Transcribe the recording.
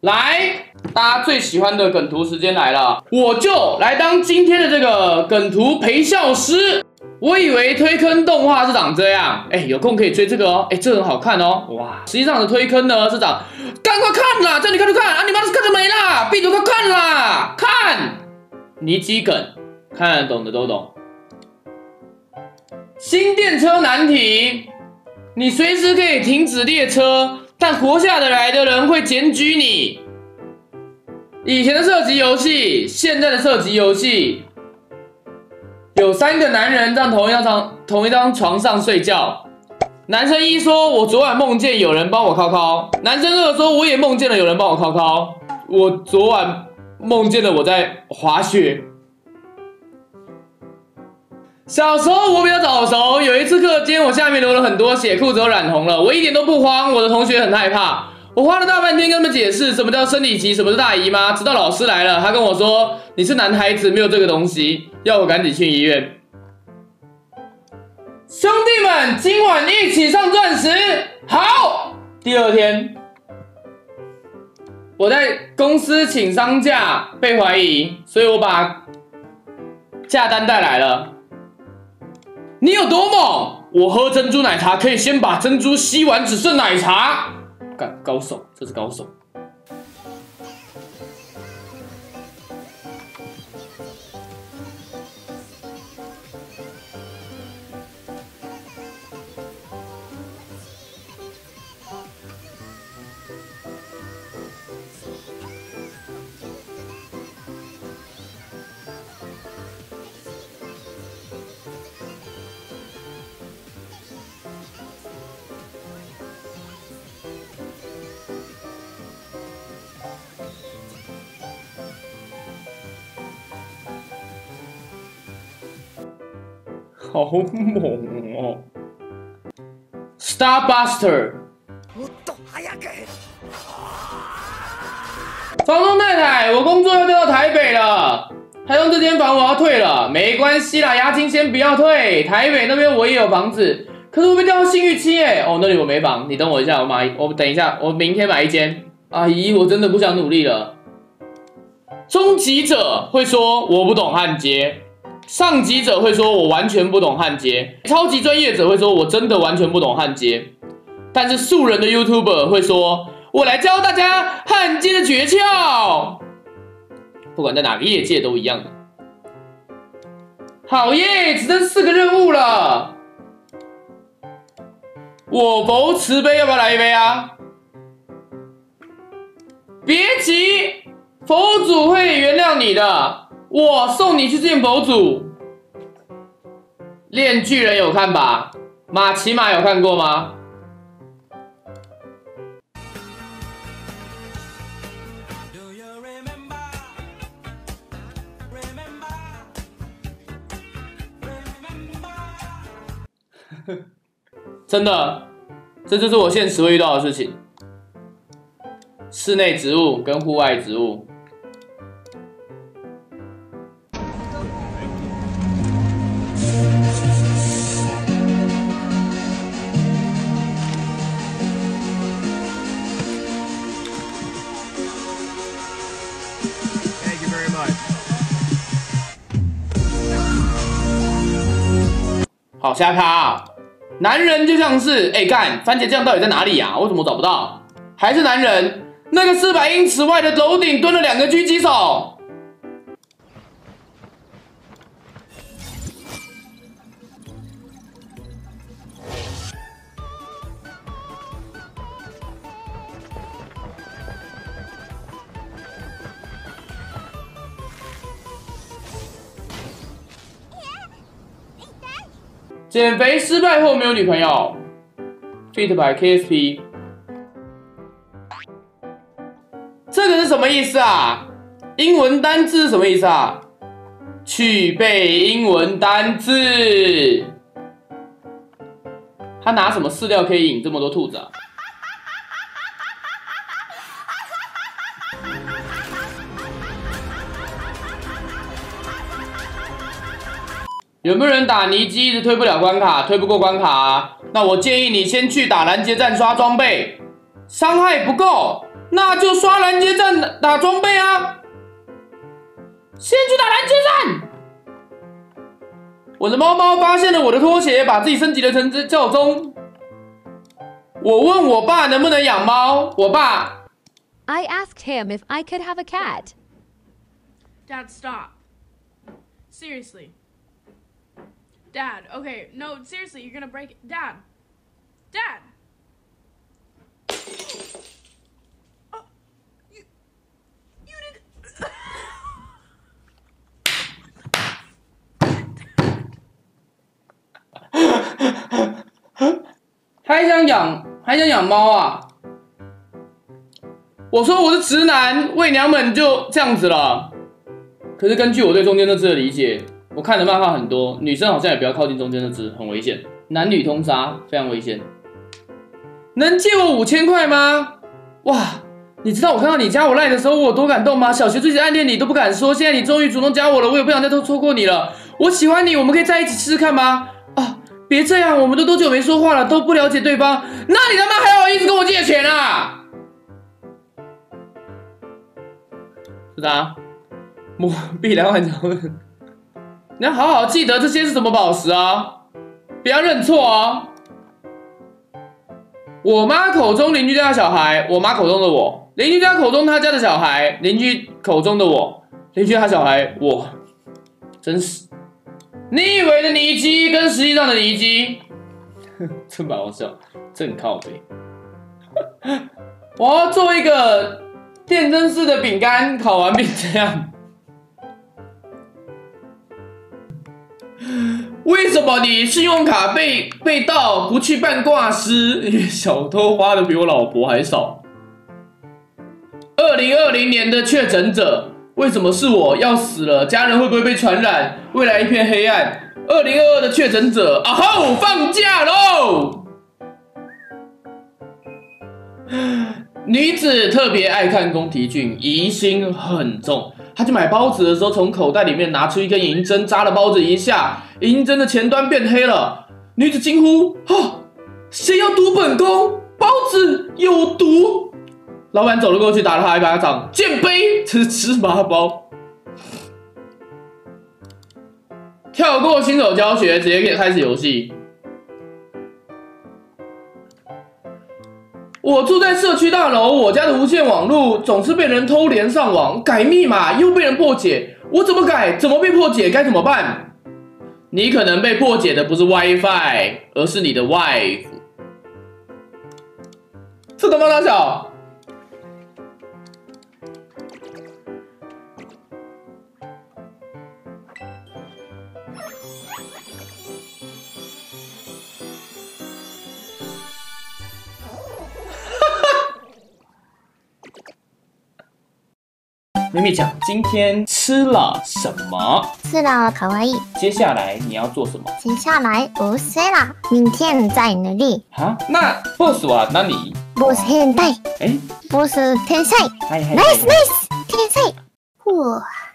来，大家最喜欢的梗图时间来了，我就来当今天的这个梗图陪笑师。我以为推坑动画是长这样，有空可以追这个哦，这很好看哦，哇！实际上的推坑呢是长，赶快看啦，叫你看就看啊，你妈是看着没啦，闭嘴快看啦，看！尼基梗，看得懂的都懂。新电车难题，你随时可以停止列车，但活下来的人会检举你。以前的射击游戏，现在的射击游戏。有3个男人在同一张床上睡觉。男生1说：“我昨晚梦见有人帮我敲敲。”男生2说：“我也梦见了有人帮我敲敲。我昨晚梦见了我在滑雪。”小时候我比较早熟，有一次课间我下面流了很多血，裤子都染红了，我一点都不慌，我的同学很害怕。我花了大半天跟他们解释什么叫生理期，什么是大姨妈，直到老师来了，他跟我说：“你是男孩子，没有这个东西。”要我赶紧去医院。兄弟们，今晚一起上钻石。好。第2天，我在公司请丧假，被怀疑，所以我把假单带来了。你有多猛？我喝珍珠奶茶可以先把珍珠吸完，只剩奶茶。干，高手，这是高手。好猛哦 ！Starbuster， 房东太太，我工作要调到台北了，台中这间房我要退了，没关系啦，押金先不要退，台北那边我也有房子，可是我被调到信义区耶，那里我没房，你等我一下，我等一下，我明天买一间。阿姨，我真的不想努力了。终极者会说我不懂焊接。上级者会说我完全不懂焊接，超级专业者会说我真的完全不懂焊接，但是素人的 YouTuber 会说我来教大家焊接的诀窍，不管在哪个业界都一样的。好耶，只剩4个任务了。我佛慈悲，要不要来一杯啊？别急，佛祖会原谅你的。我送你去见佛祖。炼巨人有看吧？马奇马有看过吗？真的，这就是我现实会遇到的事情。室内植物跟户外植物。好瞎咖啊！男人就像是，干番茄酱到底在哪里啊？为什么找不到？还是男人，那个400英尺外的楼顶蹲了2个狙击手。减肥失败后没有女朋友 ，Fit by KSP， 这个是什么意思啊？英文单字是什么意思啊？去背英文单字。他拿什么饲料可以引这么多兔子啊？有没有人打尼基一直推不了关卡，推不过关卡啊？那我建议你先去打拦截战刷装备，伤害不够， 那就刷拦截战打装备啊！先去打拦截战！我的猫猫发现了我的拖鞋，把自己升级了成教宗。我问我爸能不能养猫，我爸 I asked him if I could have a cat. Dad, stop. Seriously. Dad, okay, no, seriously, you're gonna break it. Dad. Dad. You did. 还想养猫啊？我说我是直男，媚娘们就这样子了。可是根据我对中间那只的理解，我看的漫画很多，女生好像也不要靠近中间那只，很危险，男女通杀，非常危险。能借我5000块吗？哇，你知道我看到你加我赖的时候我有多感动吗？小学最暗恋你都不敢说，现在你终于主动加我了，我也不想再错过你了。我喜欢你，我们可以在一起试试看吗？啊，别这样，我们都多久没说话了，都不了解对方，那你他妈还好意思跟我借钱啊？是的，我必然万条问，你要好好记得这些是什么宝石啊，不要认错哦。我妈口中邻居家的小孩，我妈口中的我，邻居家口中他家的小孩，邻居口中的我，邻居他小孩，我，真是，你以为的尼基跟实际上的尼基，真蛮好笑，真靠北。我要做一个电灯式的饼干，烤完变这样。为什么你信用卡被盗不去办挂失？因为小偷花的比我老婆还少。2020年的确诊者，为什么是我？要死了，家人会不会被传染？未来一片黑暗。2022的确诊者，啊吼，放假喽！女子特别爱看宫崎骏，疑心很重。她去买包子的时候，从口袋里面拿出一根银针，扎了包子一下，银针的前端变黑了。女子惊呼：“啊，谁要毒本宫？包子有毒！”老板走了过去，打了他一巴掌：“贱卑，这是芝麻包。”跳过新手教学，直接开始游戏。我住在社区大楼，我家的无线网络总是被人偷连上网，改密码又被人破解，我怎么改？怎么被破解？该怎么办？你可能被破解的不是 WiFi， 而是你的 wife。这他妈大小！咪咪讲，今天吃了什么？ 吃了卡哇伊。 接下来你要做什么？ 接下来不是啦，明天在哪里？ 啊？那 boss は何？ 不是変態。 哎， 不是天才。 はいはい。 Nice nice，天才。哇。